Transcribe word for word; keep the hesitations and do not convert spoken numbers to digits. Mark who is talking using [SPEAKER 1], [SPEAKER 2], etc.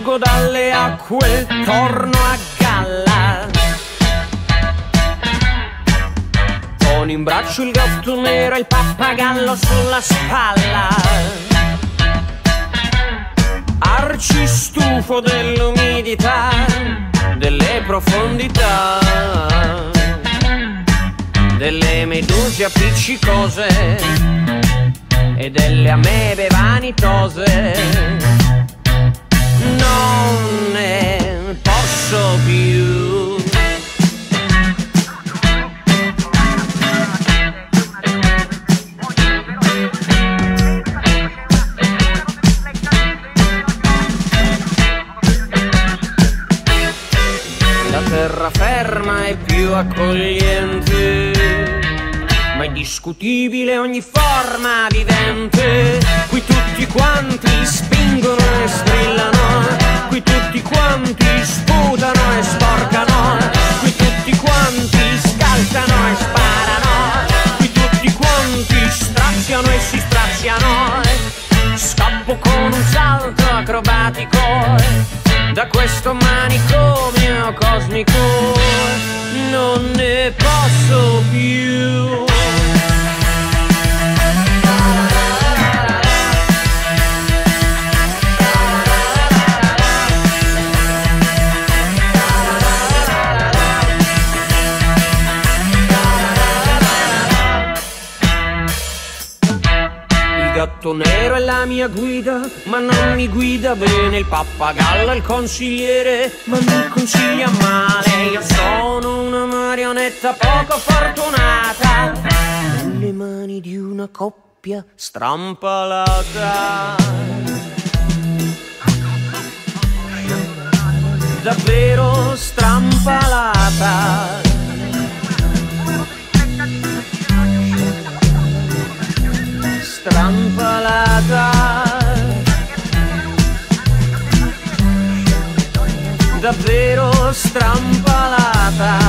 [SPEAKER 1] Fuggo dalle acque, torno a galla, con in braccio il gatto nero e il pappagallo sulla spalla. Arcistufo dell'umidità, delle profondità, delle meduse appiccicose e delle amebe vanitose. Non ne posso più. La terraferma è più accogliente, ma è discutibile ogni forma vivente. Qui tutti quanti spingono e strillano, qui tutti quanti sputano e sporcano, qui tutti quanti scalciano e sparano, qui tutti quanti straziano e si straziano. Scappo con un salto acrobatico da questo manicomio cosmico, non ne posso più. Il gatto nero è la mia guida, ma non mi guida bene. Il pappagallo è il consigliere, ma mi consiglia male. Io sono una marionetta poco fortunata nelle mani di una coppia strampalata. Davvero strampalata. Strampalata, davvero strampalata.